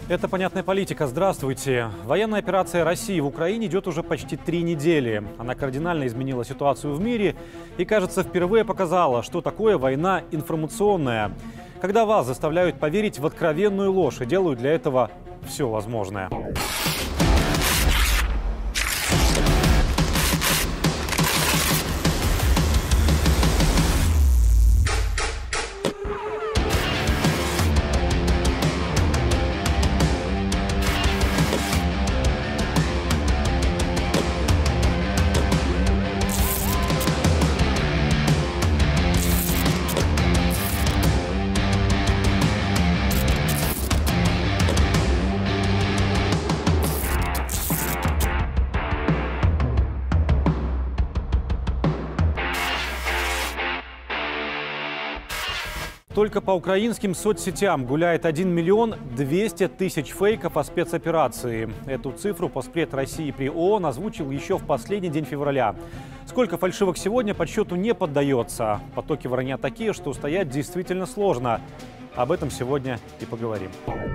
Это «Понятная политика». Здравствуйте. Военная операция России в Украине идет уже почти 3 недели. Она кардинально изменила ситуацию в мире и, кажется, впервые показала, что такое война информационная. Когда вас заставляют поверить в откровенную ложь и делают для этого все возможное. Только по украинским соцсетям гуляет 1 200 000 фейков о спецоперации. Эту цифру Постпред России при ООН озвучил еще в последний день февраля. Сколько фальшивок сегодня подсчету не поддается. Потоки вранья такие, что устоять действительно сложно. Об этом сегодня и поговорим.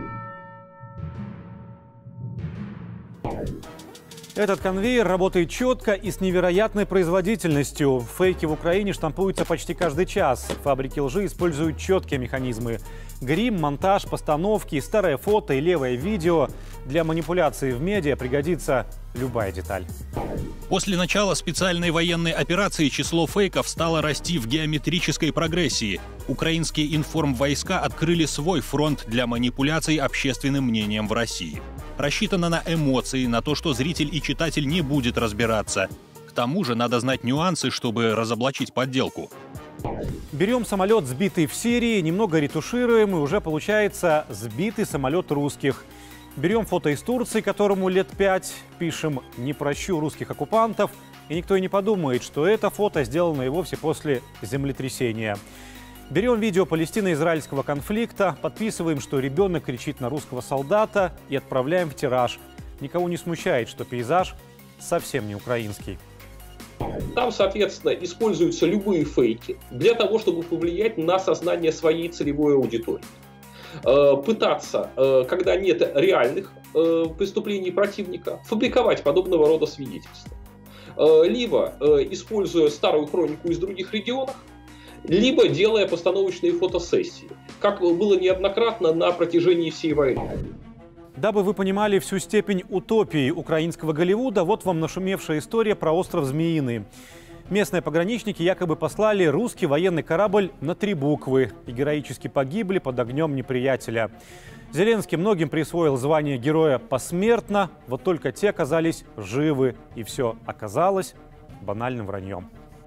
Этот конвейер работает четко и с невероятной производительностью. Фейки в Украине штампуются почти каждый час. Фабрики лжи используют четкие механизмы. Грим, монтаж, постановки, старое фото и левое видео. Для манипуляции в медиа пригодится любая деталь. После начала специальной военной операции число фейков стало расти в геометрической прогрессии. Украинские информвойска открыли свой фронт для манипуляций общественным мнением в России. Рассчитано на эмоции, на то, что зритель и читатель не будет разбираться. К тому же надо знать нюансы, чтобы разоблачить подделку. Берем самолет, сбитый в Сирии, немного ретушируем, и уже получается сбитый самолет русских. Берем фото из Турции, которому лет 5, пишем «Не прощу русских оккупантов», и никто и не подумает, что это фото сделано и вовсе после землетрясения. Берем видео палестино-израильского конфликта, подписываем, что ребенок кричит на русского солдата, и отправляем в тираж. Никого не смущает, что пейзаж совсем не украинский. Там, соответственно, используются любые фейки для того, чтобы повлиять на сознание своей целевой аудитории. Пытаться, когда нет реальных преступлений противника, фабриковать подобного рода свидетельства. Либо используя старую хронику из других регионов, либо делая постановочные фотосессии, как было неоднократно на протяжении всей войны. Дабы вы понимали всю степень утопии украинского Голливуда, вот вам нашумевшая история про остров Змеиный. Местные пограничники якобы послали русский военный корабль на 3 буквы и героически погибли под огнем неприятеля. Зеленский многим присвоил звание героя посмертно, вот только те оказались живы, и все оказалось банальным враньем.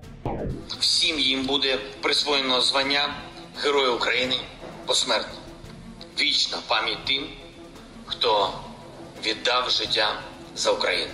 Всім їм буде присвоєно звання Героя України посмертно. Вічна пам'ять тим, хто віддав життя за Україну.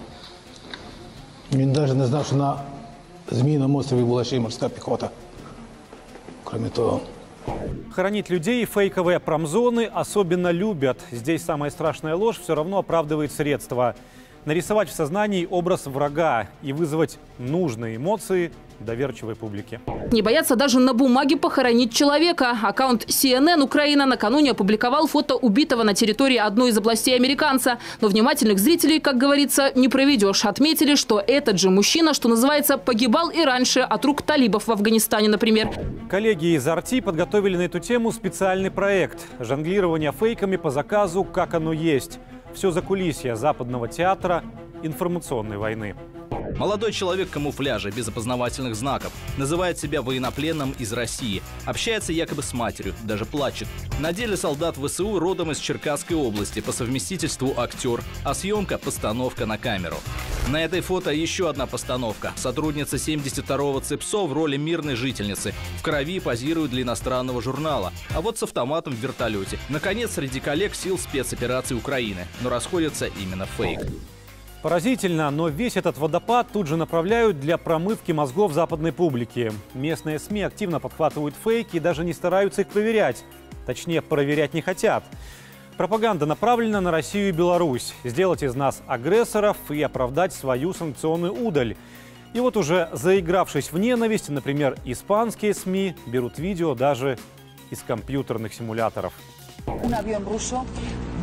Він навіть не знав, що на Зміїному острові була ще й морська піхота. Кроме того. Хоронить людей фейковые промзоны особенно любят. Здесь самая страшная ложь все равно оправдывает средства. Нарисовать в сознании образ врага и вызвать нужные эмоции доверчивой публики. Не боятся даже на бумаге похоронить человека. Аккаунт CNN Украина накануне опубликовал фото убитого на территории одной из областей американца. Но внимательных зрителей, как говорится, не проведешь. Отметили, что этот же мужчина, что называется, погибал и раньше от рук талибов в Афганистане, например. Коллеги из RT подготовили на эту тему специальный проект. Жонглирование фейками по заказу «Как оно есть». Все закулисье западного театра информационной войны. Молодой человек в камуфляже, без опознавательных знаков, называет себя военнопленным из России, общается якобы с матерью, даже плачет. На деле солдат ВСУ родом из Черкасской области, по совместительству актер, а съемка – постановка на камеру. На этой фото еще одна постановка. Сотрудница 72-го ЦИПСО в роли мирной жительницы. В крови позирует для иностранного журнала, а вот с автоматом в вертолете. Наконец, среди коллег сил спецоперации Украины. Но расходится именно фейк. Поразительно, но весь этот водопад тут же направляют для промывки мозгов западной публики. Местные СМИ активно подхватывают фейки и даже не стараются их проверять. Точнее, проверять не хотят. Пропаганда направлена на Россию и Беларусь. Сделать из нас агрессоров и оправдать свою санкционную удаль. И вот уже заигравшись в ненависть, например, испанские СМИ берут видео даже из компьютерных симуляторов. Un avión ruso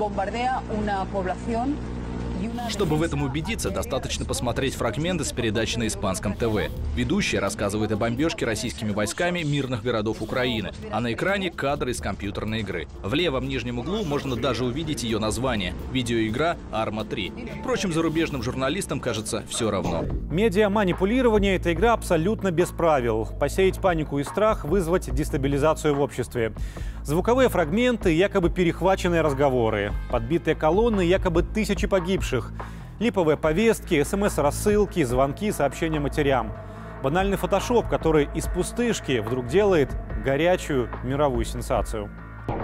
Чтобы в этом убедиться, достаточно посмотреть фрагменты с передачи на испанском ТВ. Ведущий рассказывает о бомбежке российскими войсками мирных городов Украины, а на экране кадры из компьютерной игры. В левом нижнем углу можно даже увидеть ее название – видеоигра «Арма 3». Впрочем, зарубежным журналистам, кажется, все равно. Медиаманипулирование – это игра абсолютно без правил. Посеять панику и страх, вызвать дестабилизацию в обществе. Звуковые фрагменты, якобы перехваченные разговоры, подбитые колонны, якобы тысячи погибших, липовые повестки, СМС-рассылки, звонки, сообщения матерям. Банальный фотошоп, который из пустышки вдруг делает горячую мировую сенсацию.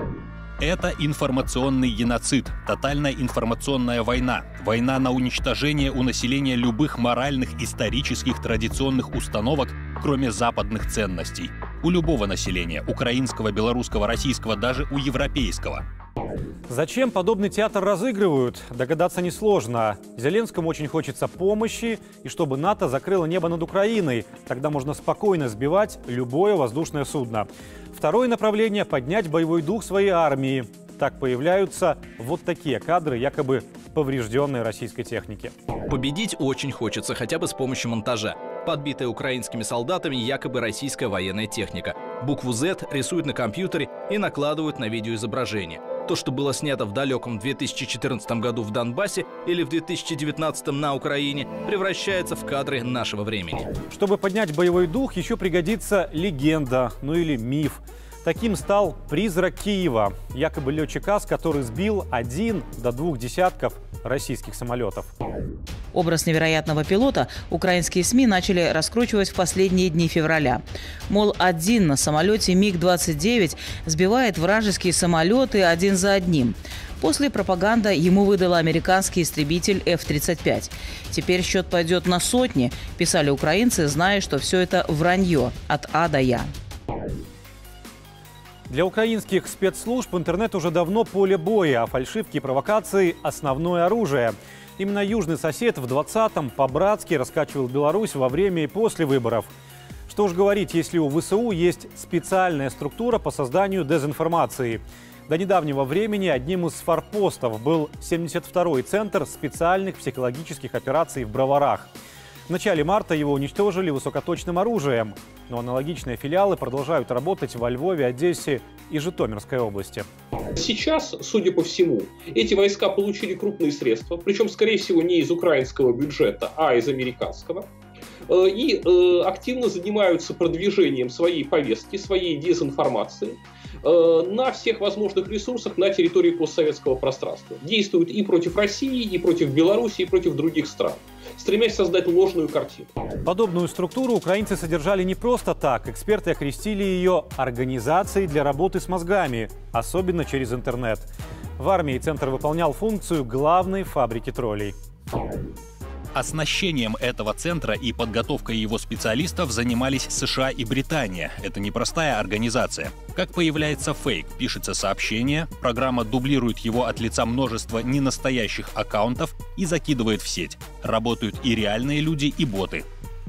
Это информационный геноцид, тотальная информационная война. Война на уничтожение у населения любых моральных, исторических, традиционных установок, кроме западных ценностей. У любого населения – украинского, белорусского, российского, даже у европейского. Зачем подобный театр разыгрывают? Догадаться несложно. Зеленскому очень хочется помощи, и чтобы НАТО закрыло небо над Украиной. Тогда можно спокойно сбивать любое воздушное судно. Второе направление – поднять боевой дух своей армии. Так появляются вот такие кадры якобы поврежденной российской техники. Победить очень хочется, хотя бы с помощью монтажа. Подбитая украинскими солдатами якобы российская военная техника. Букву Z рисуют на компьютере и накладывают на видеоизображение. То, что было снято в далеком 2014 году в Донбассе или в 2019 на Украине, превращается в кадры нашего времени. Чтобы поднять боевой дух, еще пригодится легенда, ну или миф. Таким стал «Призрак Киева», якобы летчик АС, который сбил 1 до 2 десятков российских самолетов. Образ невероятного пилота украинские СМИ начали раскручивать в последние дни февраля. Мол, один на самолете МиГ-29 сбивает вражеские самолеты один за одним. После пропаганда ему выдала американский истребитель F-35. Теперь счет пойдет на сотни, писали украинцы, зная, что все это вранье от А до Я. Для украинских спецслужб интернет уже давно поле боя, а фальшивки и провокации – основное оружие. Именно южный сосед в 20-м по-братски раскачивал Беларусь во время и после выборов. Что уж говорить, если у ВСУ есть специальная структура по созданию дезинформации. До недавнего времени одним из форпостов был 72-й центр специальных психологических операций в Броварах. В начале марта его уничтожили высокоточным оружием, но аналогичные филиалы продолжают работать во Львове, Одессе и Житомирской области. Сейчас, судя по всему, эти войска получили крупные средства, причем, скорее всего, не из украинского бюджета, а из американского, и активно занимаются продвижением своей повестки, своей дезинформации на всех возможных ресурсах на территории постсоветского пространства. Действуют и против России, и против Беларуси, и против других стран, стремясь создать ложную картину. Подобную структуру украинцы содержали не просто так. Эксперты окрестили ее организацией для работы с мозгами, особенно через интернет. В армии центр выполнял функцию главной фабрики троллей. Оснащением этого центра и подготовкой его специалистов занимались США и Британия. Это непростая организация. Как появляется фейк, пишется сообщение, программа дублирует его от лица множества ненастоящих аккаунтов и закидывает в сеть. Работают и реальные люди, и боты.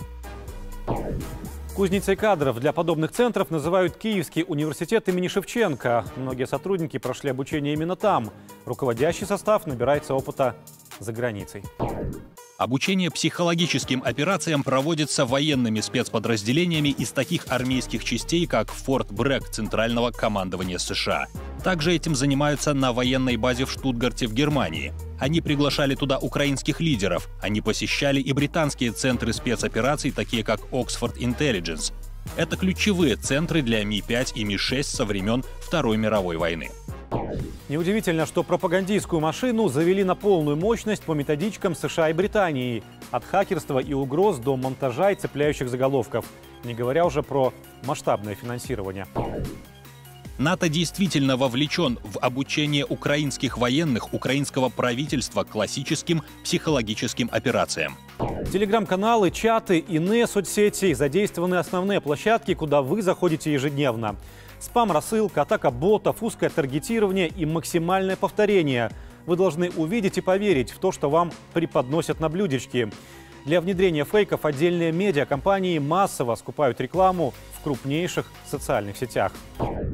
Кузницей кадров для подобных центров называют Киевский университет имени Шевченко. Многие сотрудники прошли обучение именно там. Руководящий состав набирается опыта за границей. Обучение психологическим операциям проводится военными спецподразделениями из таких армейских частей, как Форт Брэк Центрального командования США. Также этим занимаются на военной базе в Штутгарте в Германии. Они приглашали туда украинских лидеров. Они посещали и британские центры спецопераций, такие как Oxford Intelligence. Это ключевые центры для Ми-5 и Ми-6 со времен Второй мировой войны. Неудивительно, что пропагандистскую машину завели на полную мощность по методичкам США и Британии. От хакерства и угроз до монтажа и цепляющих заголовков. Не говоря уже про масштабное финансирование. НАТО действительно вовлечен в обучение украинских военных, украинского правительства классическим психологическим операциям. Телеграм-каналы, чаты, иные соцсети – задействованы основные площадки, куда вы заходите ежедневно. Спам, рассылка, атака ботов, узкое таргетирование и максимальное повторение. Вы должны увидеть и поверить в то, что вам преподносят на блюдечке. Для внедрения фейков отдельные медиакомпании массово скупают рекламу в крупнейших социальных сетях.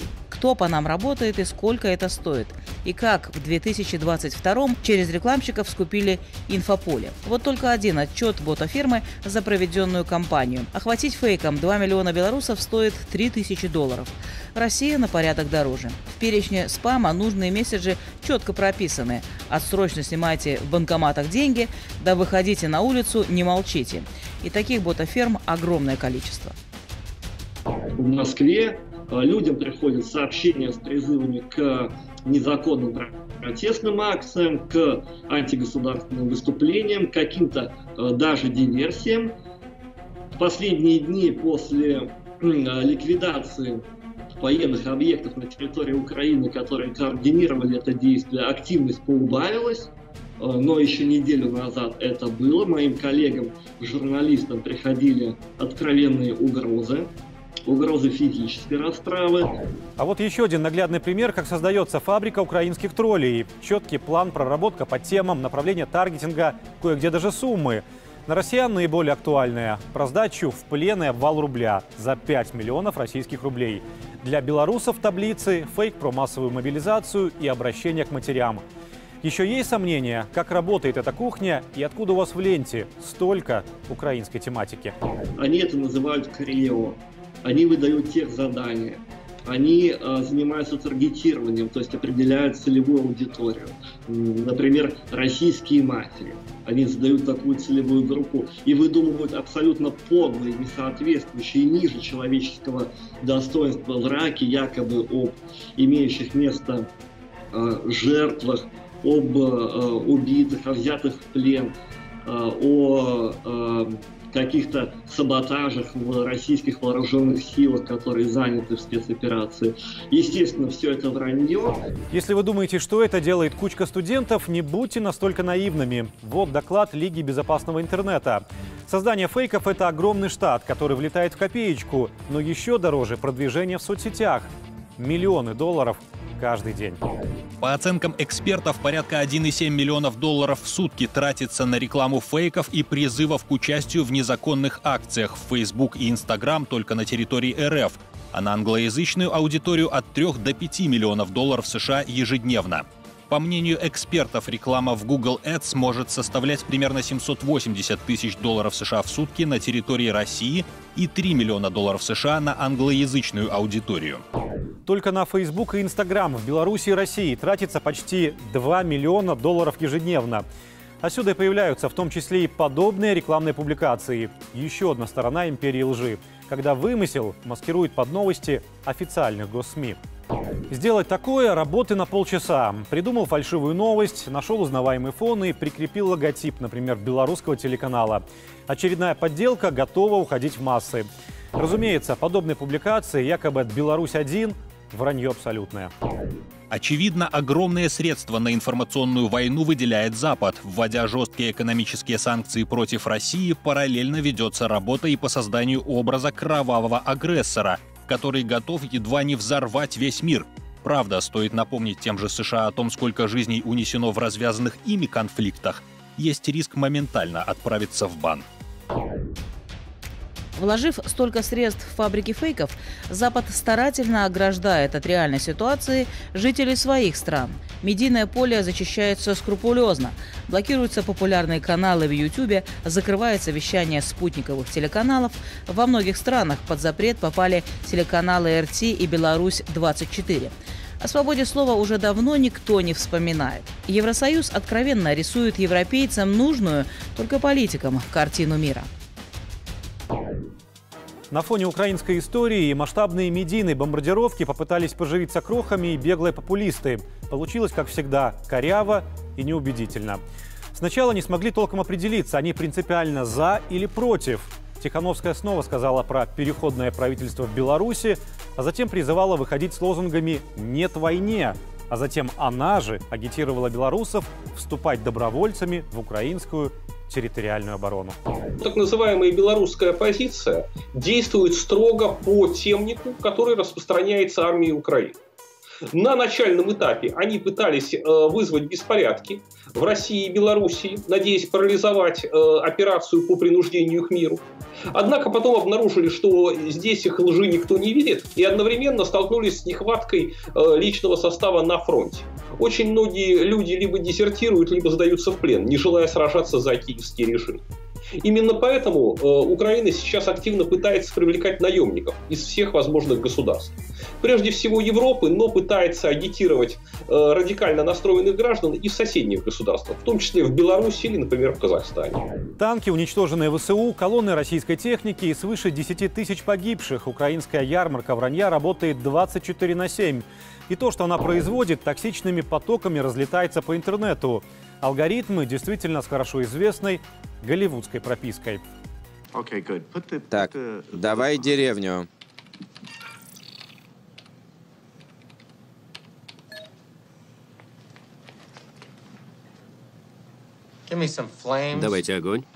кто по нам работает и сколько это стоит. И как в 2022-м через рекламщиков скупили инфополе. Вот только один отчет бота-фирмы за проведенную кампанию. Охватить фейком 2 миллиона белорусов стоит $3000. Россия на порядок дороже. В перечне спама нужные месседжи четко прописаны. Отсрочно снимайте в банкоматах деньги, да выходите на улицу, не молчите. И таких бота-фирм огромное количество. В Москве людям приходят сообщения с призывами к незаконным протестным акциям, к антигосударственным выступлениям, к каким-то даже диверсиям. В последние дни после ликвидации военных объектов на территории Украины, которые координировали это действие, активность поубавилась. Но еще неделю назад это было. Моим коллегам, журналистам приходили откровенные угрозы физической расправы. А вот еще один наглядный пример, как создается фабрика украинских троллей. Четкий план, проработка по темам, направление таргетинга, кое-где даже суммы. На россиян наиболее актуальная – про сдачу в плен и обвал рубля за 5 миллионов российских рублей. Для белорусов таблицы, фейк про массовую мобилизацию и обращение к матерям. Еще есть сомнения, как работает эта кухня и откуда у вас в ленте столько украинской тематики? Они это называют КРЕО. Они выдают техзадания. Они занимаются таргетированием, то есть определяют целевую аудиторию. Например, российские матери. Они задают такую целевую группу и выдумывают абсолютно подлые, несоответствующие ниже человеческого достоинства враки, якобы об имеющих место жертвах, об убитых, о взятых в плен, о каких-то саботажах в российских вооруженных силах, которые заняты в спецоперации. Естественно, все это вранье. Если вы думаете, что это делает кучка студентов, не будьте настолько наивными. Вот доклад Лиги безопасного интернета. Создание фейков – это огромный штат, который влетает в копеечку, но еще дороже продвижение в соцсетях. Миллионы долларов каждый день. По оценкам экспертов, порядка 1,7 миллионов долларов в сутки тратится на рекламу фейков и призывов к участию в незаконных акциях в Facebook и Instagram только на территории РФ, а на англоязычную аудиторию от 3 до 5 миллионов долларов США ежедневно. По мнению экспертов, реклама в Google Ads может составлять примерно 780 тысяч долларов США в сутки на территории России и 3 миллиона долларов США на англоязычную аудиторию. Только на Facebook и Instagram в Беларуси и России тратится почти 2 миллиона долларов ежедневно. Отсюда и появляются в том числе и подобные рекламные публикации. Еще одна сторона империи лжи, когда вымысел маскирует под новости официальных госсми. Сделать такое – работы на полчаса. Придумал фальшивую новость, нашел узнаваемый фон и прикрепил логотип, например, белорусского телеканала. Очередная подделка готова уходить в массы. Разумеется, подобные публикации якобы от «Беларусь-1» – вранье абсолютное. Очевидно, огромные средства на информационную войну выделяет Запад. Вводя жесткие экономические санкции против России, параллельно ведется работа и по созданию образа кровавого агрессора, который готов едва не взорвать весь мир. Правда, стоит напомнить тем же США о том, сколько жизней унесено в развязанных ими конфликтах. Есть риск моментально отправиться в бан. Вложив столько средств в фабрики фейков, Запад старательно ограждает от реальной ситуации жителей своих стран. Медийное поле зачищается скрупулезно. Блокируются популярные каналы в Ютубе, закрывается вещание спутниковых телеканалов. Во многих странах под запрет попали телеканалы РТ и Беларусь-24. О свободе слова уже давно никто не вспоминает. Евросоюз откровенно рисует европейцам нужную, только политикам, картину мира. На фоне украинской истории и масштабные медийные бомбардировки попытались поживиться крохами и беглые популисты. Получилось, как всегда, коряво и неубедительно. Сначала не смогли толком определиться, они принципиально за или против. Тихановская снова сказала про переходное правительство в Беларуси, а затем призывала выходить с лозунгами «нет войне», а затем она же агитировала белорусов вступать добровольцами в украинскую территориальную оборону. Так называемая белорусская оппозиция действует строго по темнику, который распространяется армией Украины. На начальном этапе они пытались вызвать беспорядки в России и Белоруссии, надеясь парализовать операцию по принуждению к миру. Однако потом обнаружили, что здесь их лжи никто не видит, и одновременно столкнулись с нехваткой личного состава на фронте. Очень многие люди либо дезертируют, либо сдаются в плен, не желая сражаться за киевский режим. Именно поэтому Украина сейчас активно пытается привлекать наемников из всех возможных государств. Прежде всего Европы, но пытается агитировать радикально настроенных граждан и в соседних государствах, в том числе в Беларуси или, например, в Казахстане. Танки, уничтоженные ВСУ, колонны российской техники и свыше 10 тысяч погибших. Украинская ярмарка вранья работает 24/7. И то, что она производит, токсичными потоками разлетается по интернету. Алгоритмы действительно с хорошо известной голливудской пропиской. Так, давай деревню. Давайте огонь.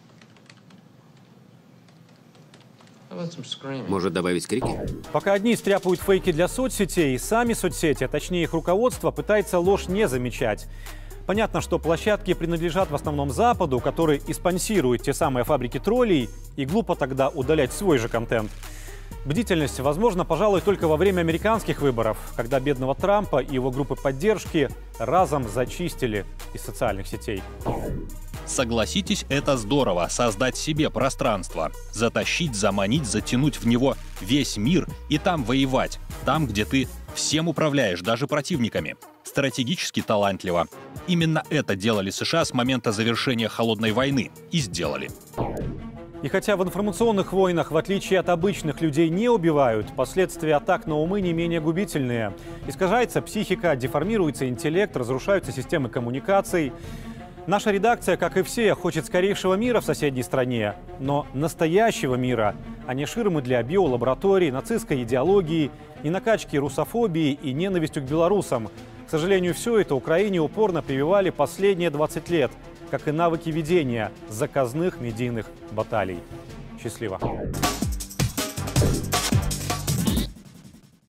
Может, добавить крики? Пока одни стряпают фейки для соцсетей, сами соцсети, а точнее их руководство, пытается ложь не замечать. Понятно, что площадки принадлежат в основном Западу, который и спонсирует те самые фабрики троллей, и глупо тогда удалять свой же контент. Бдительность возможна, пожалуй, только во время американских выборов, когда бедного Трампа и его группы поддержки разом зачистили из социальных сетей. Согласитесь, это здорово – создать себе пространство. Затащить, заманить, затянуть в него весь мир и там воевать. Там, где ты всем управляешь, даже противниками. Стратегически талантливо. Именно это делали США с момента завершения Холодной войны. И сделали. И хотя в информационных войнах, в отличие от обычных, людей не убивают, последствия атак на умы не менее губительные. Искажается психика, деформируется интеллект, разрушаются системы коммуникаций. Наша редакция, как и все, хочет скорейшего мира в соседней стране, но настоящего мира, а не ширмы для биолабораторий, нацистской идеологии и накачки русофобии и ненавистью к белорусам. К сожалению, все это Украине упорно прививали последние 20 лет, как и навыки ведения заказных медийных баталий. Счастливо!